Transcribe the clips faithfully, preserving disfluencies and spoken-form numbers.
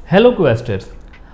Hello क्वेस्टर्स,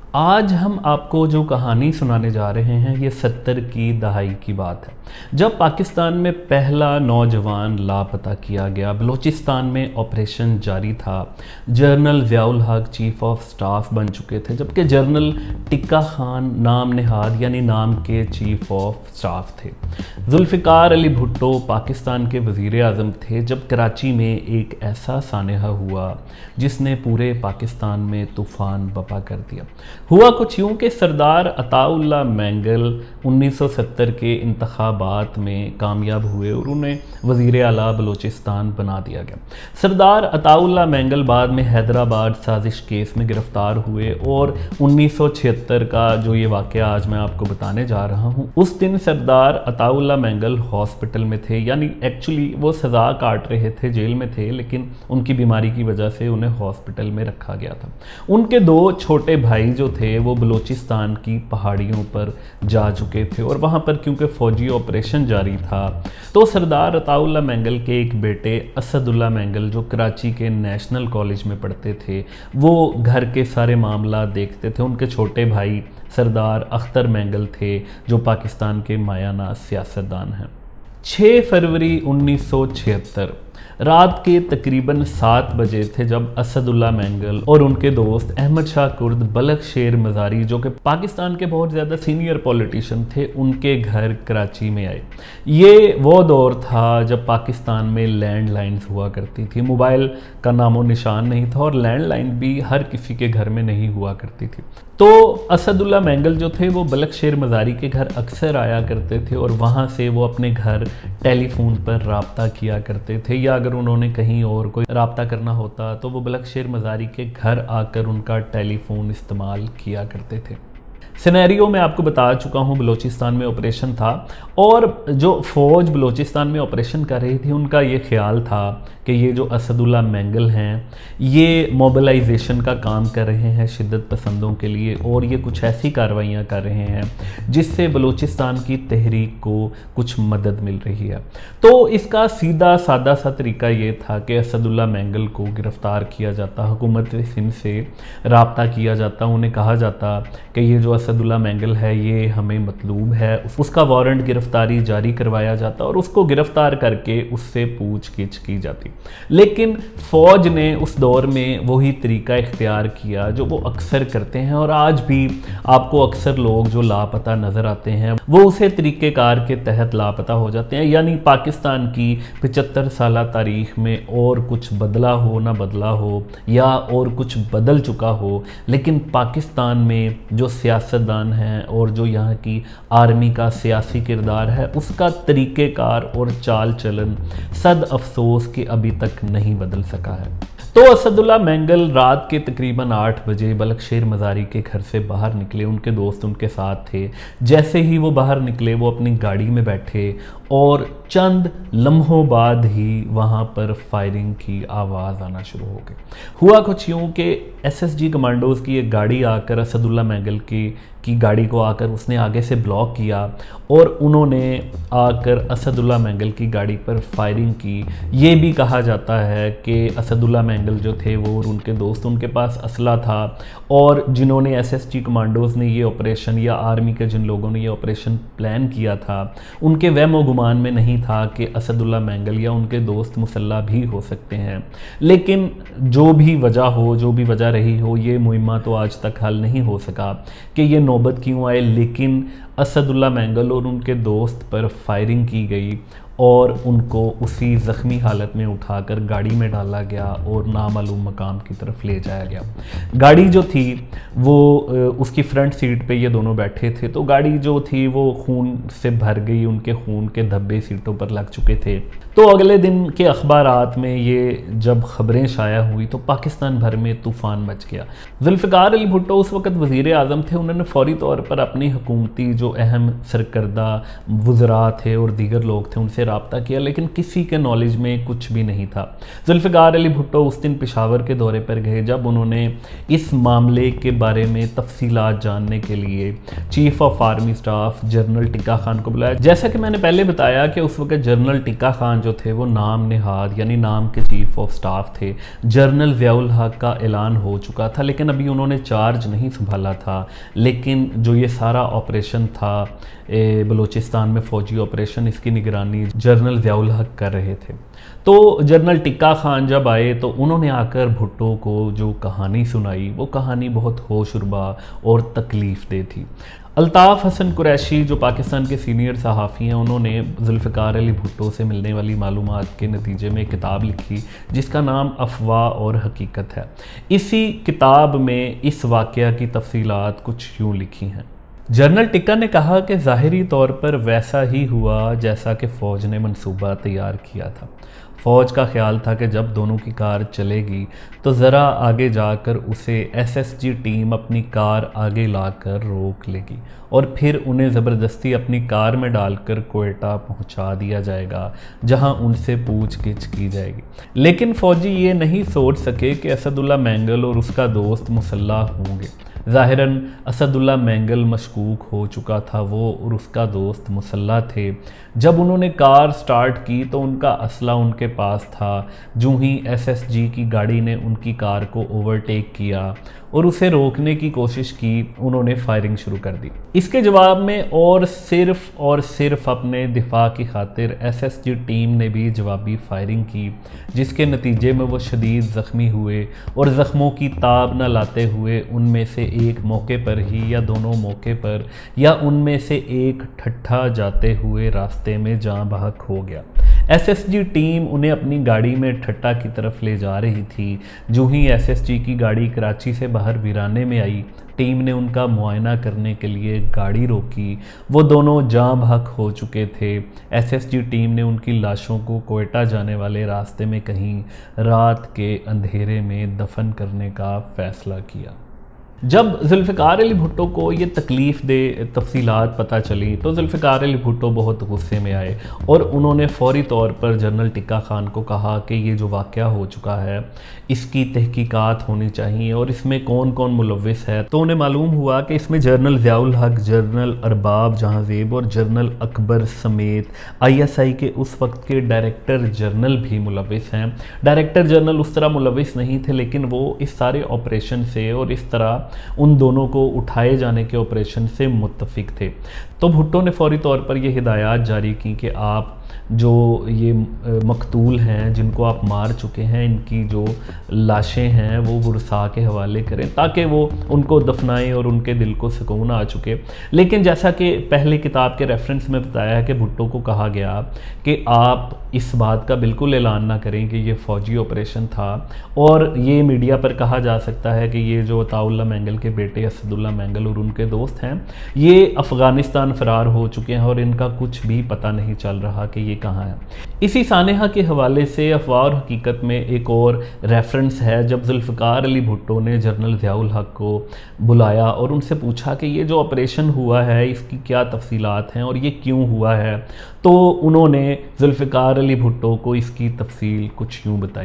आज हम आपको जो कहानी सुनाने जा रहे हैं ये सत्तर की दहाई की बात है, जब पाकिस्तान में पहला नौजवान लापता किया गया। बलूचिस्तान में ऑपरेशन जारी था। जनरल ज़ियाउल हक चीफ ऑफ स्टाफ बन चुके थे, जबकि जनरल टिक्का खान नाम नेहाद यानी नाम के चीफ ऑफ स्टाफ थे। जुल्फ़िकार अली भुट्टो पाकिस्तान के वज़ीर आज़म थे जब कराची में एक ऐसा सानहा हुआ जिसने पूरे पाकिस्तान में तूफ़ान बपा कर दिया। हुआ कुछ यूँ कि सरदार अताउल्लाह मैंगल उन्नीस सौ सत्तर के इंतखाबात में कामयाब हुए और उन्हें वज़ीर आला बलूचिस्तान बना दिया गया। सरदार अताउल्लाह मैंगल बाद में हैदराबाद साजिश केस में गिरफ़्तार हुए और उन्नीस सौ छिहत्तर का जो ये वाक़या आज मैं आपको बताने जा रहा हूँ, उस दिन सरदार अताउल्लाह मैंगल हॉस्पिटल में थे, यानी एक्चुअली वो सज़ा काट रहे थे, जेल में थे, लेकिन उनकी बीमारी की वजह से उन्हें हॉस्पिटल में रखा गया था। उनके दो छोटे भाई जो थे वो बलूचिस्तान की पहाड़ियों पर जा चुके थे और वहाँ पर क्योंकि फ़ौजी ऑपरेशन जारी था तो सरदार अताउल्लाह मैंगल के एक बेटे असदुल्लाह मैंगल जो कराची के नेशनल कॉलेज में पढ़ते थे, वो घर के सारे मामला देखते थे। उनके छोटे भाई सरदार अख्तर मैंगल थे जो पाकिस्तान के मायाना सियासतदान हैं। छः फरवरी उन्नीस सौ छिहत्तर रात के तकरीबन सात बजे थे जब असदुल्लाह मैंगल और उनके दोस्त अहमद शाह कुर्द बलख शेर मज़ारी, जो कि पाकिस्तान के बहुत ज़्यादा सीनियर पॉलिटिशियन थे, उनके घर कराची में आए। ये वो दौर था जब पाकिस्तान में लैंडलाइंस हुआ करती थी, मोबाइल का नामो निशान नहीं था और लैंडलाइन भी हर किसी के घर में नहीं हुआ करती थी। तो असदुल्लाह मैंगल जो थे वो बलख शेर मज़ारी के घर अक्सर आया करते थे और वहाँ से वो अपने घर टेलीफोन पर राब्ता किया करते थे, या अगर उन्होंने कहीं और कोई राब्ता करना होता तो वो बलख शेर मज़ारी के घर आकर उनका टेलीफोन इस्तेमाल किया करते थे। सिनेरियो में आपको बता चुका हूँ, बलूचिस्तान में ऑपरेशन था और जो फ़ौज बलूचिस्तान में ऑपरेशन कर रही थी उनका ये ख्याल था कि ये जो असदुल्लाह मैंगल हैं ये मोबिलाइजेशन का काम कर रहे हैं शिद्दत पसंदों के लिए और ये कुछ ऐसी कार्रवाइयाँ कर रहे हैं जिससे बलूचिस्तान की तहरीक को कुछ मदद मिल रही है। तो इसका सीधा सादा सा तरीका ये था कि असदुल्लाह मैंगल को गिरफ़्तार किया जाता, हुकूमत सिंध से रब्ता किया जाता, उन्हें कहा जाता कि ये जो असदुल्लाह मैंगल है ये हमें मतलूब है, उसका वारंट गिरफ्तारी जारी करवाया जाता और उसको गिरफ्तार करके उससे पूछगिछ की जाती। लेकिन फ़ौज ने उस दौर में वही तरीका इख्तियार किया जो वो अक्सर करते हैं और आज भी आपको अक्सर लोग जो लापता नज़र आते हैं वो उसे तरीक़ेकार के तहत लापता हो जाते हैं। यानी पाकिस्तान की पचहत्तर साल तारीख़ में और कुछ बदला हो ना बदला हो या और कुछ बदल चुका हो, लेकिन पाकिस्तान में जो सियासतदान हैं और जो यहाँ की आर्मी का सियासी किरदार है उसका तरीक़ेकार और चाल चलन सद अफसोस के अभी तक नहीं बदल सका है। तो असदुल्लाह मैंगल रात के तकरीबन आठ बजे बलख शेर मज़ारी के घर से बाहर निकले, उनके दोस्त उनके साथ थे। जैसे ही वो बाहर निकले वो अपनी गाड़ी में बैठे और चंद लम्हों बाद ही वहाँ पर फायरिंग की आवाज़ आना शुरू हो गई। हुआ कुछ यूँ कि एस एस जी कमांडोज़ की एक गाड़ी आकर असदुल्लाह मैंगल की की गाड़ी को आकर उसने आगे से ब्लॉक किया और उन्होंने आकर असदुल्लाह मैंगल की गाड़ी पर फायरिंग की। ये भी कहा जाता है कि असदुल्लाह मैंगल जो थे वो और उनके दोस्त, उनके पास असला था और जिन्होंने एस एस जी कमांडोज़ ने ये ऑपरेशन या आर्मी के जिन लोगों ने ये ऑपरेशन प्लान किया था उनके वहम गुमान में नहीं था कि असदुल्लाह मैंगल या उनके दोस्त मुसल्ला भी हो सकते हैं। लेकिन जो भी वजह हो, जो भी वजह रही हो, ये मुहिम्मा तो आज तक हल नहीं हो सका कि ये नौबत क्यों आए, लेकिन असदुल्लाह मैंगल और उनके दोस्त पर फायरिंग की गई और उनको उसी ज़ख्मी हालत में उठाकर गाड़ी में डाला गया और नामालूम मकाम की तरफ ले जाया गया। गाड़ी जो थी वो उसकी फ्रंट सीट पे ये दोनों बैठे थे, तो गाड़ी जो थी वो खून से भर गई, उनके खून के धब्बे सीटों पर लग चुके थे। तो अगले दिन के अखबारात में ये जब ख़बरें शाया हुई तो पाकिस्तान भर में तूफ़ान मच गया। जुल्फ़िकार अली भुट्टो उस वक़्त वज़ीर आज़म थे, उन्होंने फ़ौरी तौर पर अपनी हुकूमती जो अहम सरकर्दा वज़रा थे और दीगर लोग थे उनसे से रब्ता किया, लेकिन किसी के नॉलेज में कुछ भी नहीं था। जुल्फ़िकार अली भुट्टो उस दिन पेशावर के दौरे पर गए जब उन्होंने इस मामले के बारे में तफसीलात जानने के लिए chief of army staff general Tikka Khan को बुलाया। जैसा कि मैंने पहले बताया कि उस वक्त जनरल टिक्का खान जो थे वो नाम नेहाद यानी नाम के चीफ ऑफ स्टाफ थे। जनरल ज़ियाउल हक का ऐलान हो चुका था, लेकिन अभी उन्होंने चार्ज नहीं संभाला था। लेकिन जो ये सारा ऑपरेशन था बलूचिस्तान में फ़ौजी ऑपरेशन, इसकी निगरानी जनरल ज़ियाउल हक कर रहे थे। तो जनरल टिक्का खान जब आए तो उन्होंने आकर भुट्टो को जो कहानी सुनाई वो कहानी बहुत होशरुबा और तकलीफ़ दे थी। अल्ताफ़ हसन कुरैशी जो पाकिस्तान के सीनियर सहाफ़ी हैं, उन्होंने जुल्फ़िकार अली भुट्टो से मिलने वाली मालूमात के नतीजे में एक किताब लिखी जिसका नाम अफ़वाह और हकीकत है। इसी किताब में इस वाक़या की तफसीलात कुछ यूँ लिखी हैं। जनरल टिक्का ने कहा कि ज़ाहिरी तौर पर वैसा ही हुआ जैसा कि फ़ौज ने मंसूबा तैयार किया था। फ़ौज का ख्याल था कि जब दोनों की कार चलेगी तो ज़रा आगे जाकर उसे एसएसजी टीम अपनी कार आगे लाकर रोक लेगी और फिर उन्हें ज़बरदस्ती अपनी कार में डालकर क्वेटा पहुंचा दिया जाएगा, जहां उनसे पूछगिछ की जाएगी। लेकिन फ़ौजी ये नहीं सोच सके कि असदुल्ला मैंगल और उसका दोस्त मुसल्लह होंगे। ज़ाहिरन असदुल्ला मैंगल मशकूक हो चुका था, वो और उसका दोस्त मुसल्लह थे। जब उन्होंने कार स्टार्ट की तो उनका असला उनके पास था। जो ही एसएसजी की गाड़ी ने उनकी कार को ओवरटेक किया और उसे रोकने की कोशिश की, उन्होंने फायरिंग शुरू कर दी। इसके जवाब में और सिर्फ और सिर्फ अपने दिफा की खातिर एसएसजी टीम ने भी जवाबी फायरिंग की, जिसके नतीजे में वो शदीद ज़ख्मी हुए और ज़ख्मों की ताब न लाते हुए उनमें से एक मौके पर ही या दोनों मौके पर या उनमें से एक ठट्ठा जाते हुए रास्ते में जाँ बहक हो गया। एसएसजी टीम उन्हें अपनी गाड़ी में ठट्टा की तरफ ले जा रही थी। जो ही एसएसजी की गाड़ी कराची से बाहर वीराने में आई, टीम ने उनका मुआयना करने के लिए गाड़ी रोकी। वो दोनों जाँ बहक हो चुके थे। एसएसजी टीम ने उनकी लाशों को क्वेटा जाने वाले रास्ते में कहीं रात के अंधेरे में दफन करने का फ़ैसला किया। जब जुल्फ़िकार अली भुट्टो को ये तकलीफ़ दे तफसीलात पता चली तो जुल्फ़िकार अली भुट्टो बहुत गुस्से में आए और उन्होंने फ़ौरी तौर पर जनरल टिक्का खान को कहा कि ये जो वाक़या हो चुका है इसकी तहकीकात होनी चाहिए और इसमें कौन कौन मुलव्विस है। तो उन्हें मालूम हुआ कि इसमें जनरल ज़ियाउल हक, जनरल अरबाब जहांज़ेब और जनरल अकबर समेत आईएसआई के उस वक्त के डायरेक्टर जनरल भी मुलव्विस हैं। डायरेक्टर जनरल उस तरह मुलव्विस नहीं थे, लेकिन वो इस सारे ऑपरेशन से और इस तरह उन दोनों को उठाए जाने के ऑपरेशन से मुत्तफिक थे। तो भुट्टो ने फौरी तौर पर यह हिदायत जारी की कि आप जो ये मकतूल हैं, जिनको आप मार चुके हैं, इनकी जो लाशें हैं वो वुरसा के हवाले करें ताकि वो उनको दफनाएं और उनके दिल को सुकून आ चुके। लेकिन जैसा कि पहले किताब के रेफरेंस में बताया है कि भुट्टो को कहा गया कि आप इस बात का बिल्कुल ऐलान ना करें कि ये फ़ौजी ऑपरेशन था और ये मीडिया पर कहा जा सकता है कि ये जो अताउल्ला मैंगल के बेटे असदुल्ला मैंगल और उनके दोस्त हैं ये अफ़गानिस्तान फ़रार हो चुके हैं और इनका कुछ भी पता नहीं चल रहा कि ये कहाँ है। इसी सानेहा के हवाले से अफ़वाह और हकीकत में एक और रेफरेंस है जब जुल्फ़िकार अली भुट्टो ने जनरल ज़ियाउल हक को बुलाया और उनसे पूछा कि ये जो ऑपरेशन हुआ है इसकी क्या तफसीलात हैं और ये क्यों हुआ है, तो उन्होंने जुल्फ़िकार अली भुट्टो को इसकी तफसील कुछ यूँ बताई।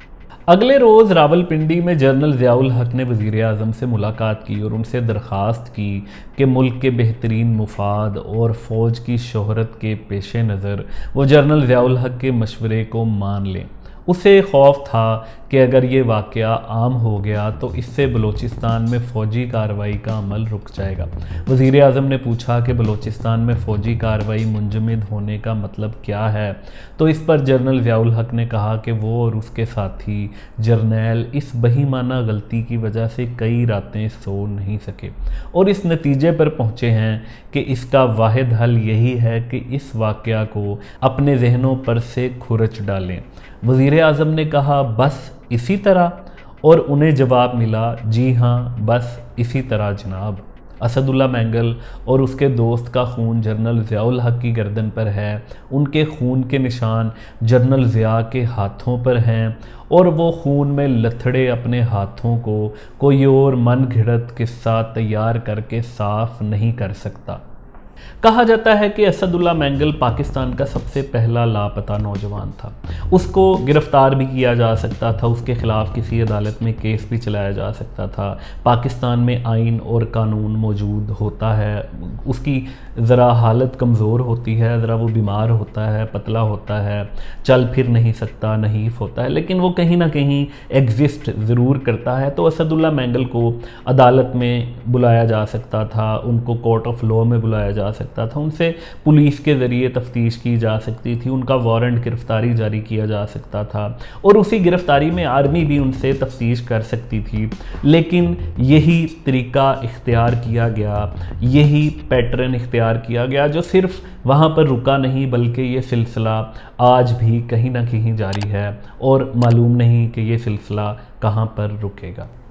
अगले रोज़ रावलपिंडी में जनरल ज़ियाउल हक ने वज़ीर आज़म से मुलाकात की और उनसे दरख्वास्त की कि मुल्क के बेहतरीन मुफाद और फ़ौज की शोहरत के पेश नज़र वो जनरल ज़ियाउल हक के मशवरे को मान लें। उसे खौफ था कि अगर ये वाक़या आम हो गया तो इससे बलूचिस्तान में फ़ौजी कार्रवाई का अमल रुक जाएगा। वज़ीर आज़म ने पूछा कि बलूचिस्तान में फ़ौजी कार्रवाई मुंजमद होने का मतलब क्या है, तो इस पर जनरल ज़ियाउल हक ने कहा कि वो और उसके साथी जर्नैल इस बहीमाना गलती की वजह से कई रातें सो नहीं सके और इस नतीजे पर पहुँचे हैं कि इसका वाहिद हल यही है कि इस वाक़या को अपने जहनों पर से खुरच डालें। वज़ीर आज़म ने कहा बस इसी तरह, और उन्हें जवाब मिला जी हाँ बस इसी तरह जनाब। असदुल्ला मैंगल और उसके दोस्त का खून जनरल ज़ियाउल हक की गर्दन पर है, उनके खून के निशान जनरल ज़िया के हाथों पर हैं और वो खून में लथड़े अपने हाथों को कोई और मन घड़त किस्सा तैयार करके साफ नहीं कर सकता। कहा जाता है कि असदुल्ला मैंगल पाकिस्तान का सबसे पहला लापता नौजवान था। उसको गिरफ्तार भी किया जा सकता था, उसके ख़िलाफ़ किसी अदालत में केस भी चलाया जा सकता था। पाकिस्तान में आइन और कानून मौजूद होता है, उसकी ज़रा हालत कमज़ोर होती है, ज़रा वो बीमार होता है, पतला होता है, चल फिर नहीं सकता, नहीफ होता है, लेकिन वो कहीं ना कहीं एग्जिस्ट ज़रूर करता है। तो असदुल्ला मैंगल को अदालत में बुलाया जा सकता था, उनको कोर्ट ऑफ लॉ में बुलाया जा सकता था, उनसे पुलिस के ज़रिए तफ्तीश की जा सकती थी, उनका वारंट गिरफ्तारी जारी किया जा सकता था और उसी गिरफ्तारी में आर्मी भी उनसे तफ्तीश कर सकती थी। लेकिन यही तरीका इख्तियार किया गया, यही पैटर्न इख्तियार किया गया, जो सिर्फ वहाँ पर रुका नहीं बल्कि ये सिलसिला आज भी कहीं ना कहीं जारी है और मालूम नहीं कि ये सिलसिला कहाँ पर रुकेगा।